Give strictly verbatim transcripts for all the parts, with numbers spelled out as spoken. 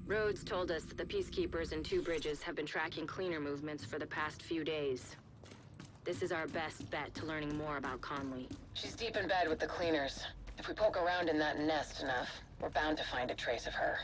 Rhodes told us that the Peacekeepers in Two Bridges have been tracking cleaner movements for the past few days. This is our best bet to learning more about Conley. She's deep in bed with the cleaners. If we poke around in that nest enough, we're bound to find a trace of her.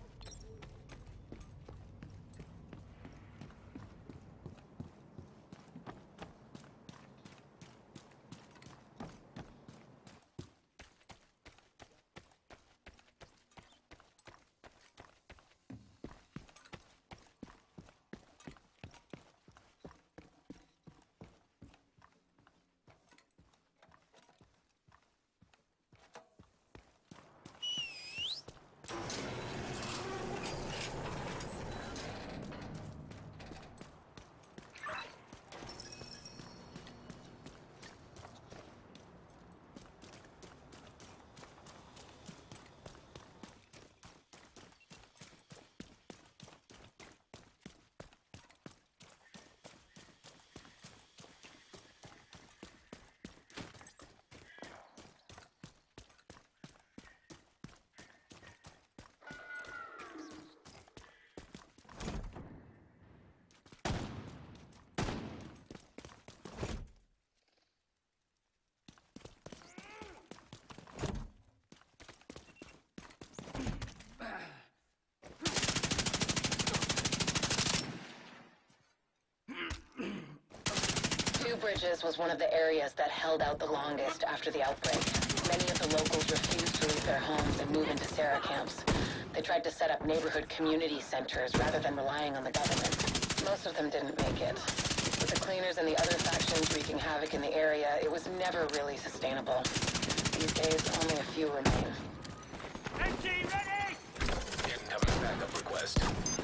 Two Bridges was one of the areas that held out the longest after the outbreak. Many of the locals refused to leave their homes and move into Sarah camps. They tried to set up neighborhood community centers rather than relying on the government. Most of them didn't make it. With the cleaners and the other factions wreaking havoc in the area, it was never really sustainable. These days, only a few remain. M G ready! Incoming backup request.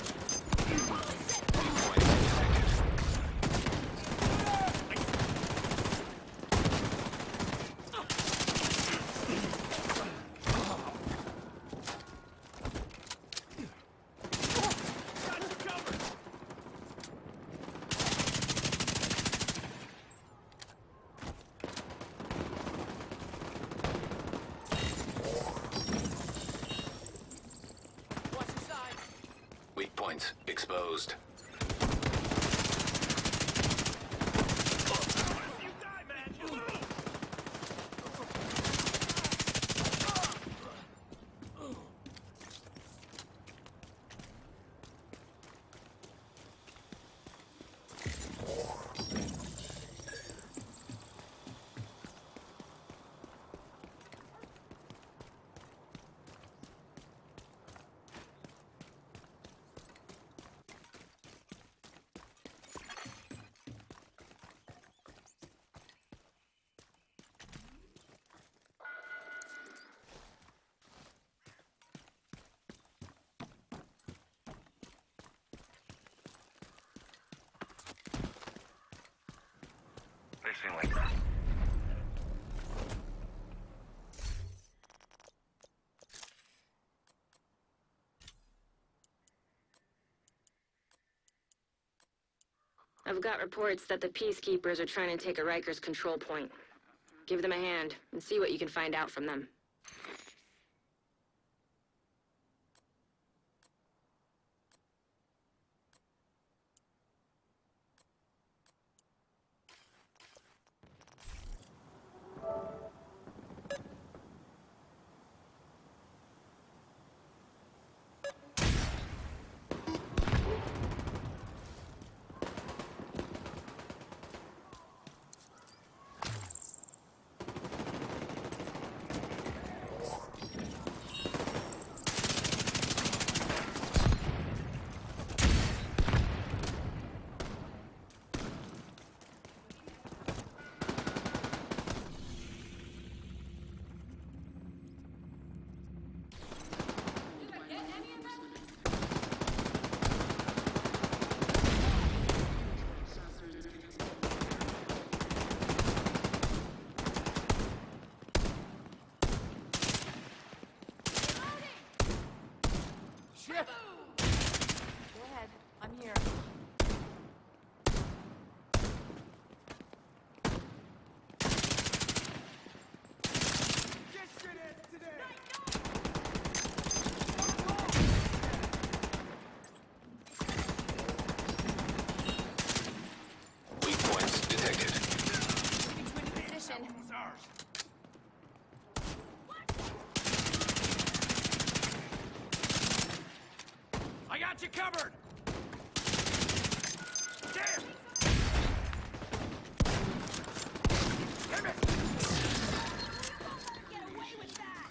Weak points exposed. They seem like that. I've got reports that the Peacekeepers are trying to take a Rikers control point. Give them a hand and see what you can find out from them. you covered! Damn! Damn it! Get away with that!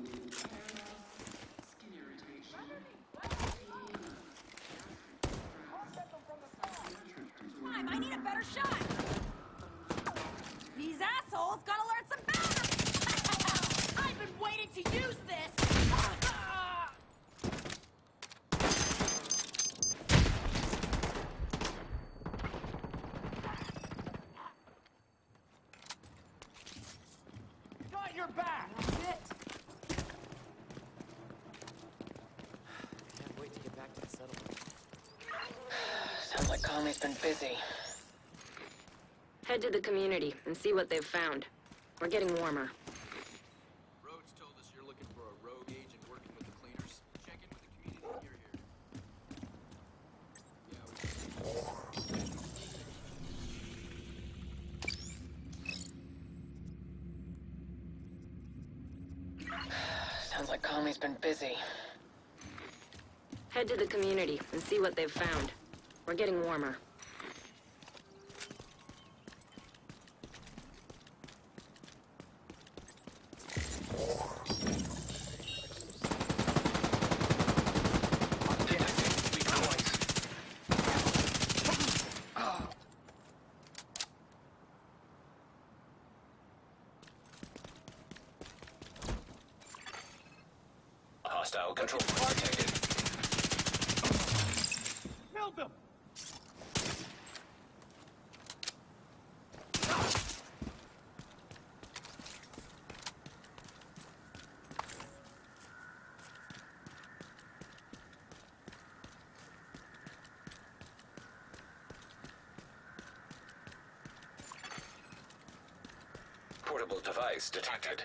Time, I need a better shot! These assholes gotta learn some manners! I've been waiting to use this! Got your back! That's it! Can't wait to get back to the settlement. Sounds like Conley's been busy. Head to the community and see what they've found. We're getting warmer. Rhodes told us you're looking for a rogue agent working with the cleaners. Check in with the community near here. Yeah, Sounds like Conley's been busy. Head to the community and see what they've found. We're getting warmer. Hostile control point detected. Killed them! Portable device detected.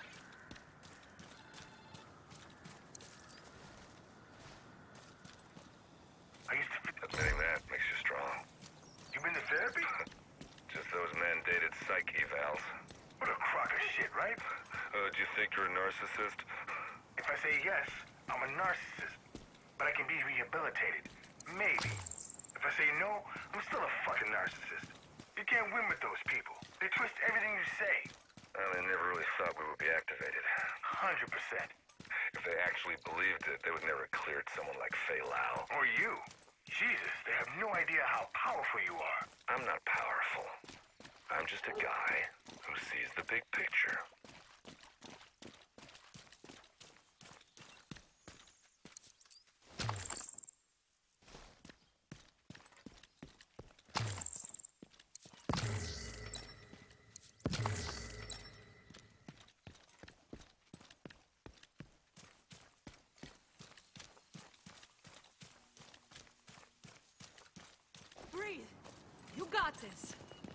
I used to... Admitting that makes you strong. You been to therapy? Just those mandated psych evals. What a crock of shit, right? Uh, do you think you're a narcissist? If I say yes, I'm a narcissist. But I can be rehabilitated. Maybe. If I say no, I'm still a fucking narcissist. You can't win with those people. They twist everything you say. Well, they never really thought we would be activated. Hundred percent. If they actually believed it, they would never have cleared someone like Fei Lao. Or you. Jesus, they have no idea how powerful you are. I'm not powerful. I'm just a guy who sees the big picture. Breathe! You got this!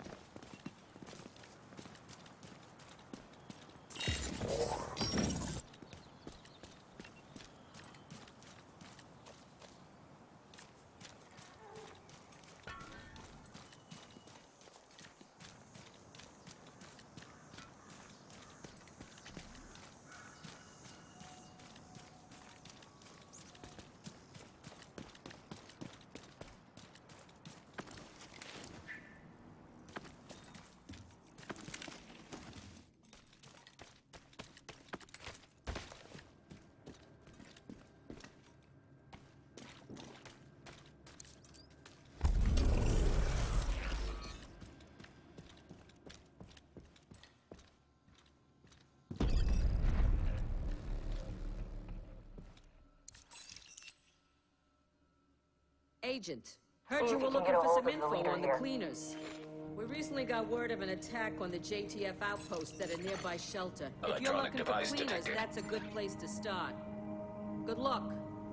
Agent, heard you were looking for some info on the cleaners. We recently got word of an attack on the J T F outpost at a nearby shelter. If you're Electronic looking for device cleaners, detected. that's a good place to start. Good luck.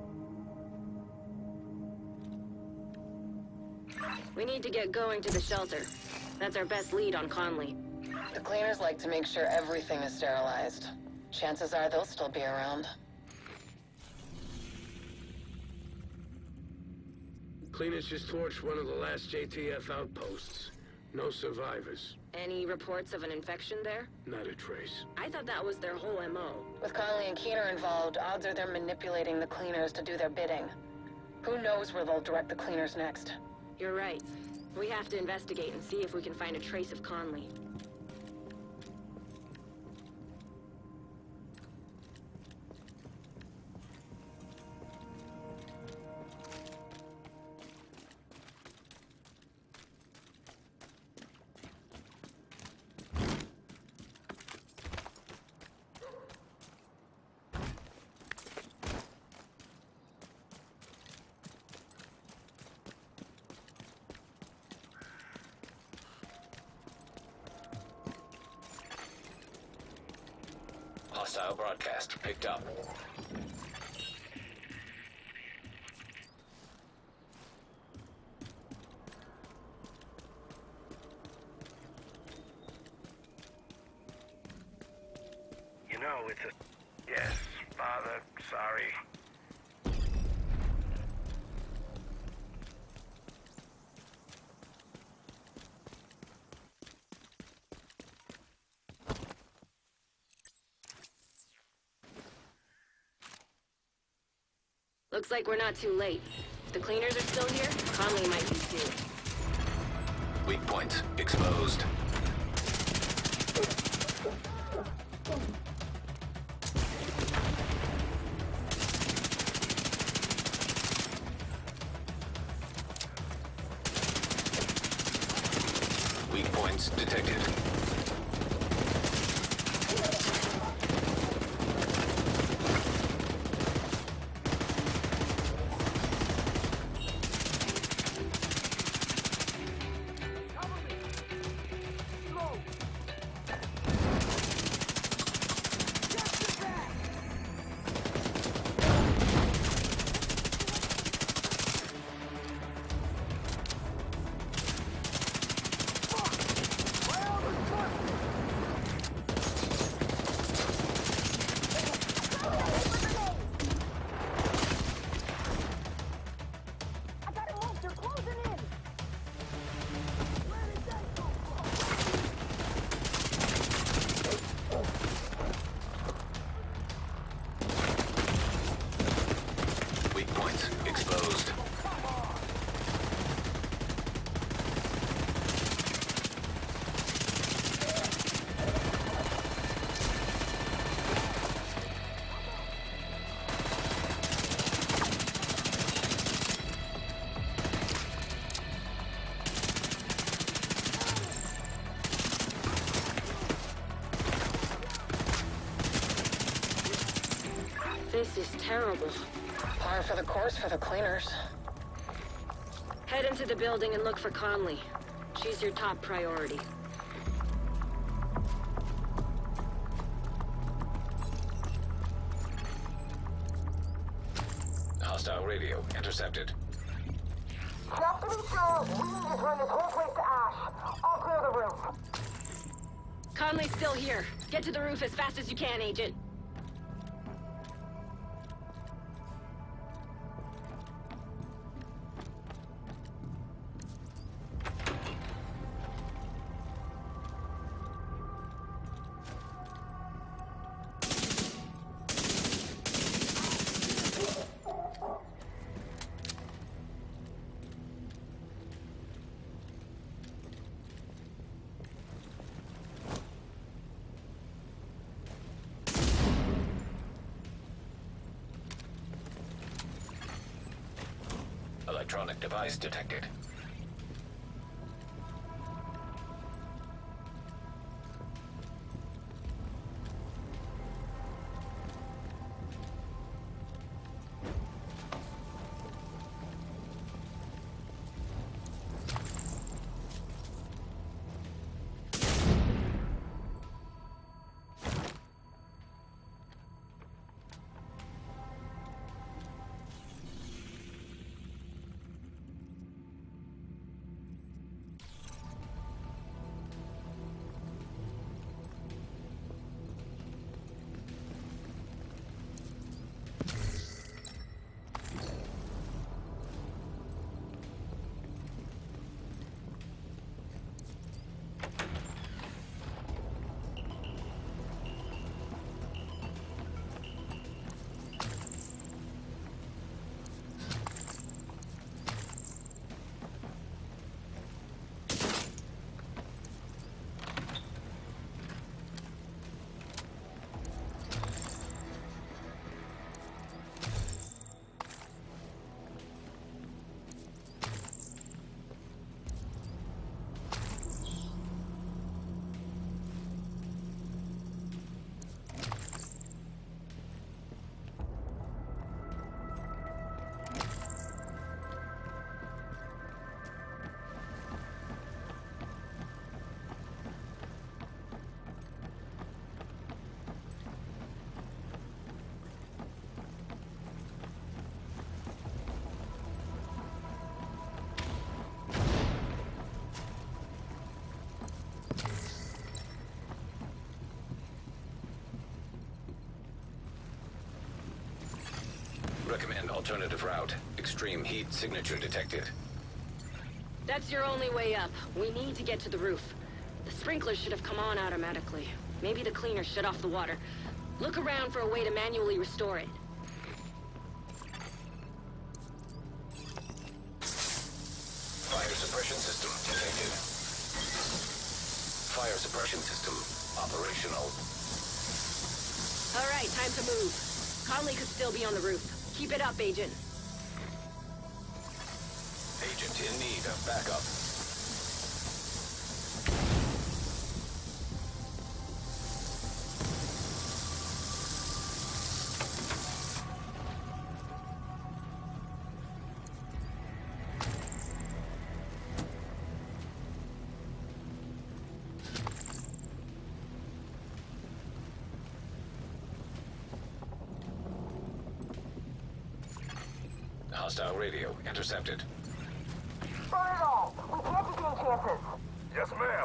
We need to get going to the shelter. That's our best lead on Conley. The cleaners like to make sure everything is sterilized. Chances are they'll still be around. Cleaners just torched one of the last J T F outposts. No survivors. Any reports of an infection there? Not a trace. I thought that was their whole M O. With Conley and Keener involved, odds are they're manipulating the cleaners to do their bidding. Who knows where they'll direct the cleaners next? You're right. We have to investigate and see if we can find a trace of Conley. Hostile broadcast picked up. You know, it's a... Yes, Father, sorry. Looks like we're not too late. If the cleaners are still here, Conley might be too. Weak points exposed. Weak points detected. Exposed. This is terrible. Par for the course for the cleaners. Head into the building and look for Conley. She's your top priority. Hostile radio intercepted. Just to be sure, we need to turn this whole place to ash. I'll clear the roof. Conley's still here. Get to the roof as fast as you can, Agent. Electronic device detected. Recommend alternative route. Extreme heat signature detected. That's your only way up. We need to get to the roof. The sprinklers should have come on automatically. Maybe the cleaner shut off the water. Look around for a way to manually restore it. Fire suppression system detected. Fire suppression system operational. All right, time to move. Conley could still be on the roof. Keep it up, Agent. Agent in need of backup. Hostile radio intercepted. Burn it all. We can't be taking chances. Yes, ma'am.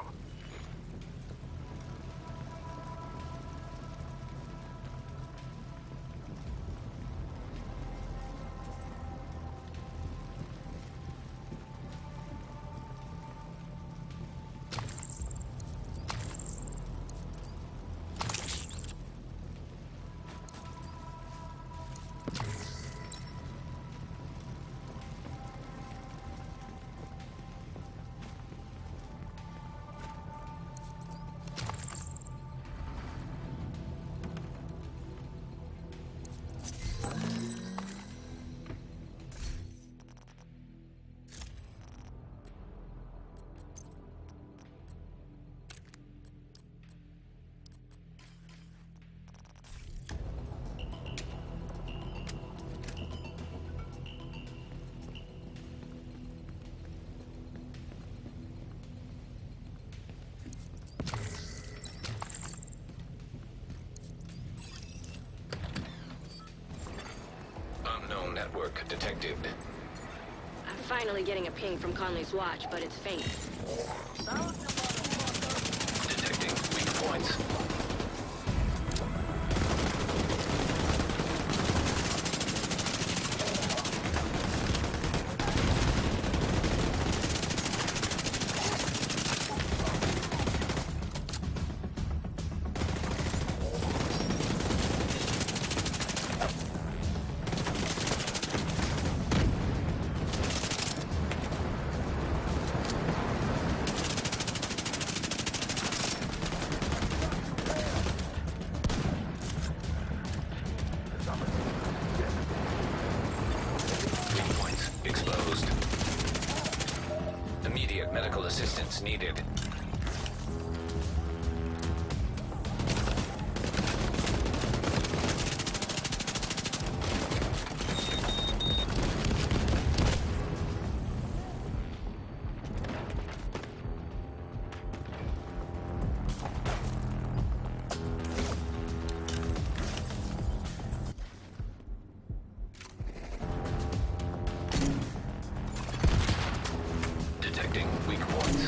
Unknown network detected. I'm finally getting a ping from Conley's watch, but it's faint. Detecting weak points. Weak points exposed. Immediate medical assistance needed. Detecting weak points.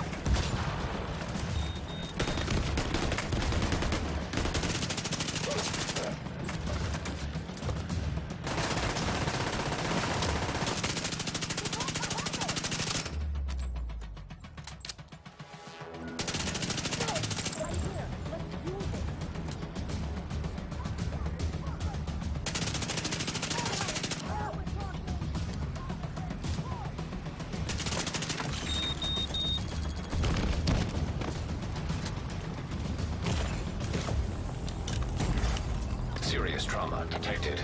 Serious trauma detected.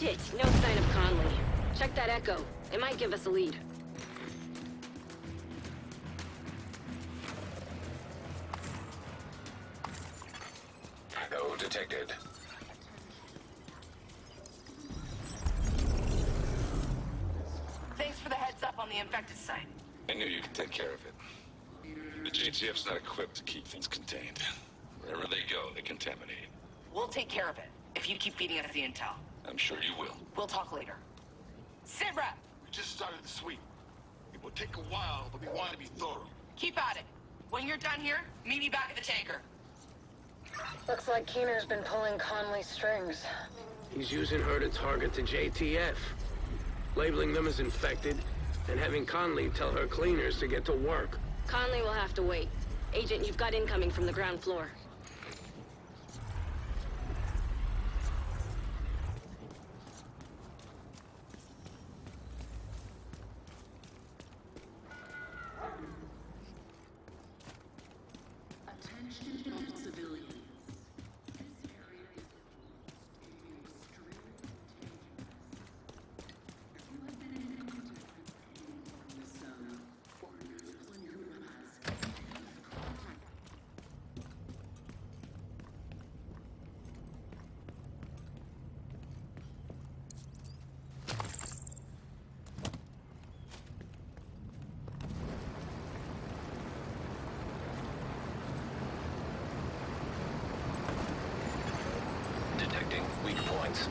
Shit, no sign of Conley. Check that echo. It might give us a lead. No detected. Thanks for the heads up on the infected site. I knew you could take care of it. The J T F's not equipped to keep things contained. Wherever they go, they contaminate. We'll take care of it, if you keep feeding us the intel. I'm sure you will. We'll talk later. Sit rep! We just started the sweep. It will take a while, but we want to be thorough. Keep at it. When you're done here, meet me back at the tanker. Looks like Keener's been pulling Conley's strings. He's using her to target the J T F, labeling them as infected, and having Conley tell her cleaners to get to work. Conley will have to wait. Agent, you've got incoming from the ground floor. Detecting weak points.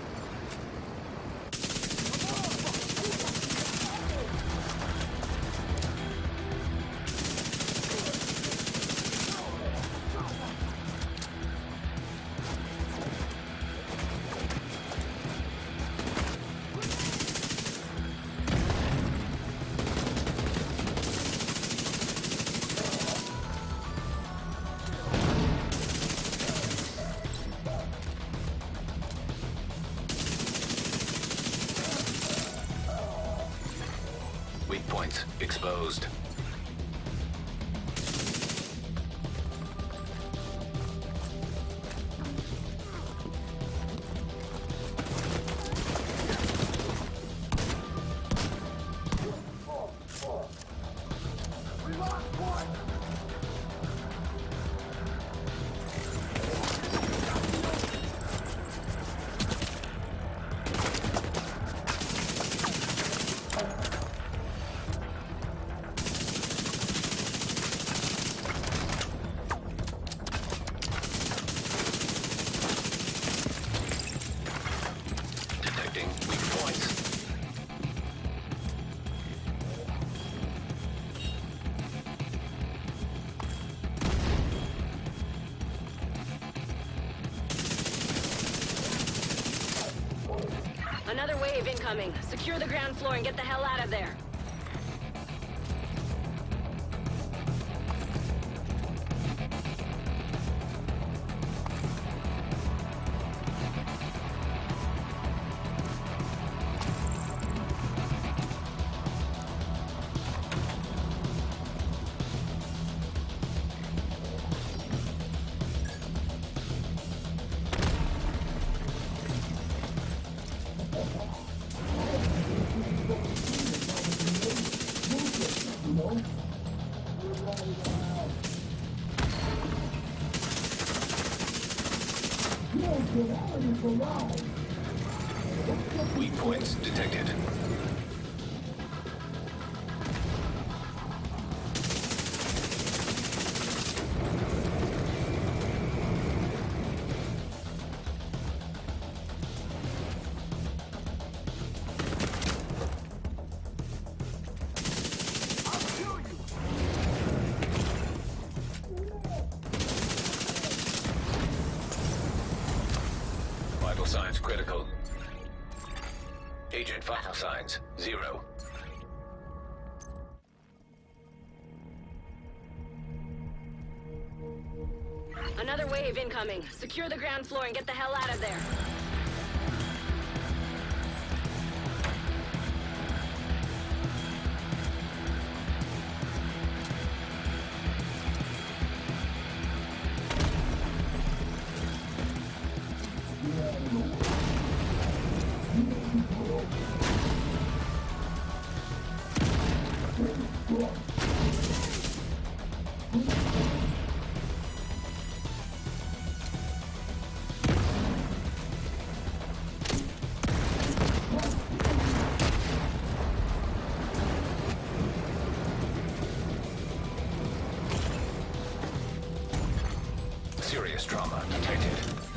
Weak points exposed. Another wave incoming. Secure the ground floor and get the hell out of there. Weak points detected. Vital signs critical. Agent vital signs zero. Another wave incoming. Secure the ground floor and get the hell out of there. Yeah. Serious trauma detected.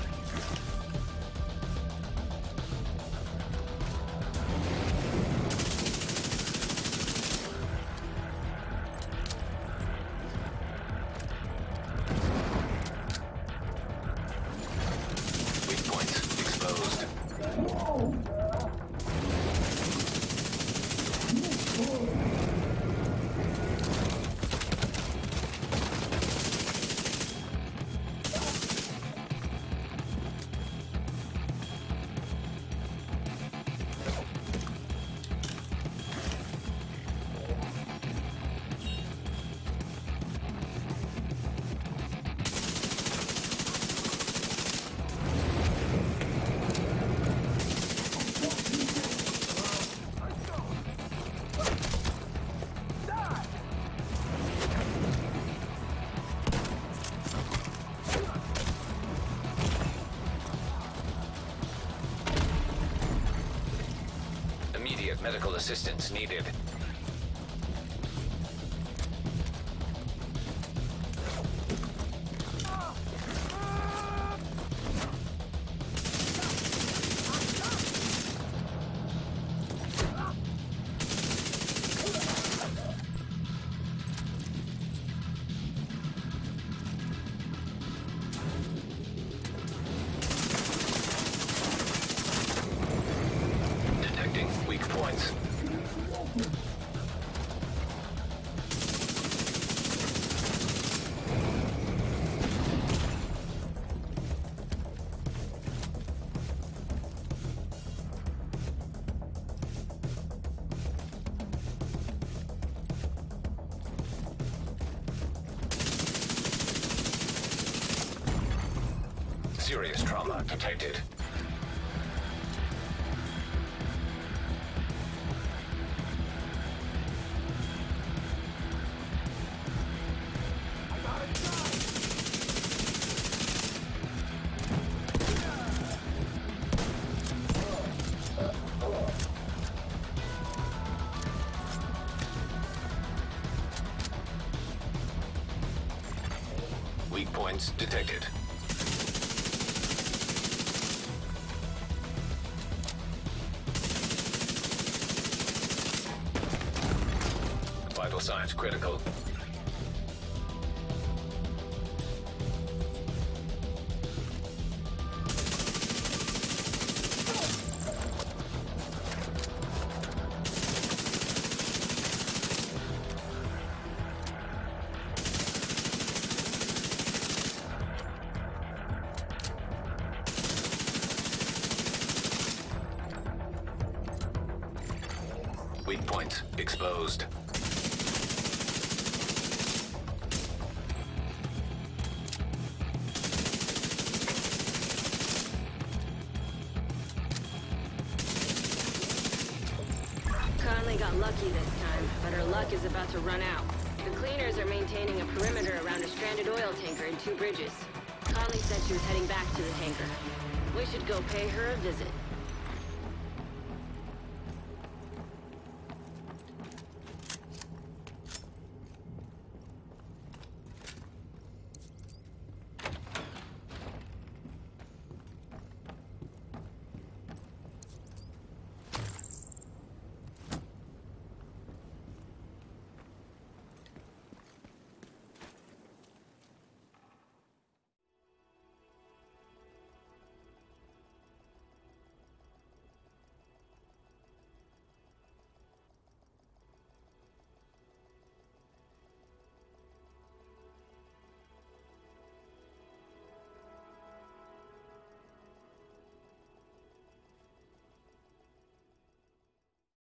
Weak points exposed. Immediate medical assistance needed. Detecting weak points. Serious trauma detected. Weak points detected. Vital signs critical. Weak points exposed. Conley got lucky this time, but her luck is about to run out. The cleaners are maintaining a perimeter around a stranded oil tanker in Two Bridges. Conley said she was heading back to the tanker. We should go pay her a visit.